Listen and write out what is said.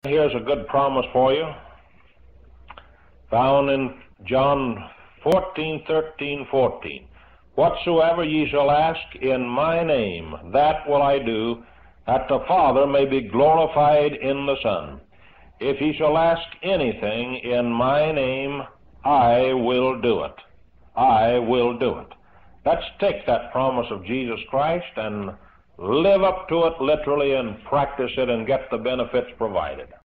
Here's a good promise for you, found in John 14:13-14. Whatsoever ye shall ask in my name, that will I do, that the Father may be glorified in the Son. If ye shall ask anything in my name, I will do it. I will do it. Let's take that promise of Jesus Christ and live up to it literally and practice it and get the benefits provided.